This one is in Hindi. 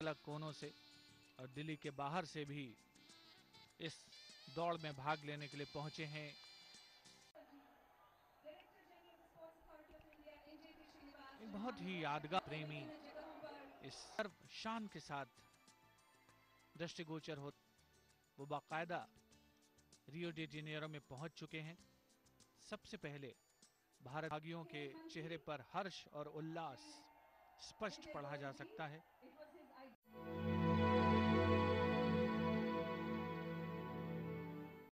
अलग कोनों से और दिल्ली के बाहर से भी इस दौड़ में भाग लेने के लिए पहुंचे हैं। एक बहुत ही यादगार प्रेमी इस सर्व शान के साथ दृष्टिगोचर हो, वो बाकायदा रियो डी जेनेरो में पहुंच चुके हैं। सबसे पहले भारत भागियों के चेहरे पर हर्ष और उल्लास स्पष्ट पढ़ा जा सकता है।